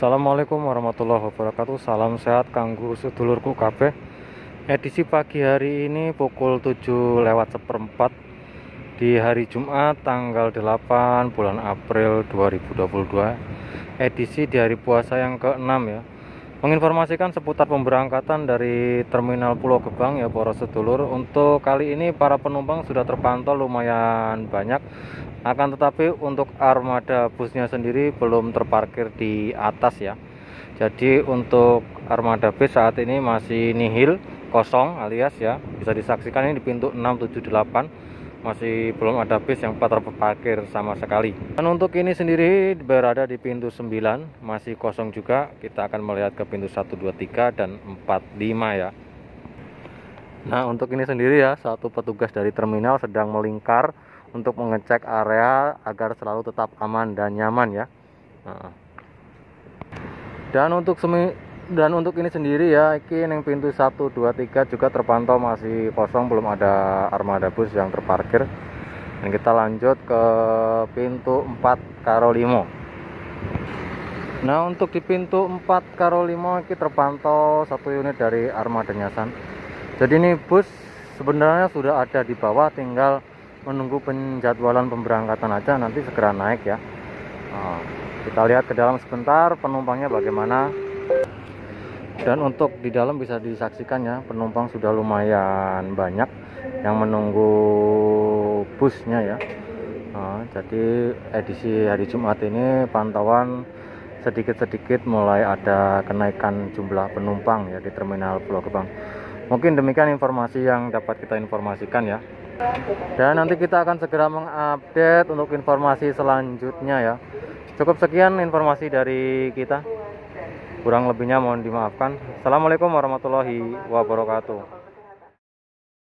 Assalamualaikum warahmatullahi wabarakatuh. Salam sehat kanggo sedulurku kabeh. Edisi pagi hari ini pukul 7:04 di hari Jumat tanggal 8 bulan April 2022. Edisi di hari puasa yang ke-6 ya. Menginformasikan seputar pemberangkatan dari Terminal Pulau Gebang ya para sedulur. Untuk kali ini para penumpang sudah terpantau lumayan banyak. Akan tetapi untuk armada busnya sendiri belum terparkir di atas ya. Jadi untuk armada bus saat ini masih nihil, kosong alias ya. Bisa disaksikan ini di pintu 6, 7, 8 masih belum ada bis yang terparkir sama sekali. Dan untuk ini sendiri berada di pintu 9 masih kosong juga. Kita akan melihat ke pintu 1, 2, 3 dan 4, 5 ya. Nah untuk ini sendiri ya, satu petugas dari terminal sedang melingkar untuk mengecek area agar selalu tetap aman dan nyaman ya. Dan untuk ini sendiri ya, ini yang pintu 1, 2, 3 juga terpantau masih kosong, belum ada armada bus yang terparkir. Dan kita lanjut ke pintu 4 karo 5. Nah untuk di pintu 4 karo 5 ini terpantau satu unit dari armada Nyasan. Jadi ini bus sebenarnya sudah ada di bawah, tinggal menunggu penjadwalan pemberangkatan aja, nanti segera naik ya. Kita lihat ke dalam sebentar penumpangnya bagaimana. Dan untuk di dalam bisa disaksikan ya, penumpang sudah lumayan banyak yang menunggu busnya ya. Jadi edisi hari Jumat ini pantauan sedikit-sedikit mulai ada kenaikan jumlah penumpang ya di Terminal Pulau Gebang. Mungkin demikian informasi yang dapat kita informasikan ya. Dan nanti kita akan segera mengupdate untuk informasi selanjutnya ya. Cukup sekian informasi dari kita. Kurang lebihnya mohon dimaafkan. Assalamualaikum warahmatullahi wabarakatuh.